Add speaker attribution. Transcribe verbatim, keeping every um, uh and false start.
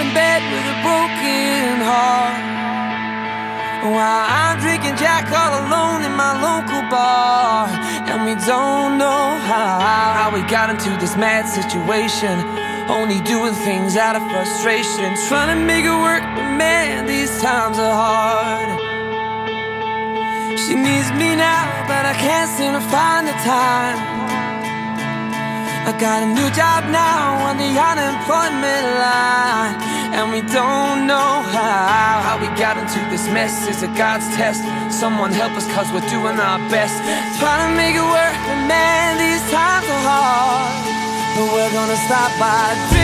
Speaker 1: in bed with a broken heart, while I'm drinking Jack all alone in my local bar. And we don't know how, how we got into this mad situation, only doing things out of frustration, trying to make it work, but man, these times are hard. She needs me now, but I can't seem to find the time. I got a new job now on the unemployment line, and we don't know how, how we got into this mess. Is it God's test? Someone help us, cause we're doing our best, trying to make it work, but man, these times are hard. But we're gonna stop by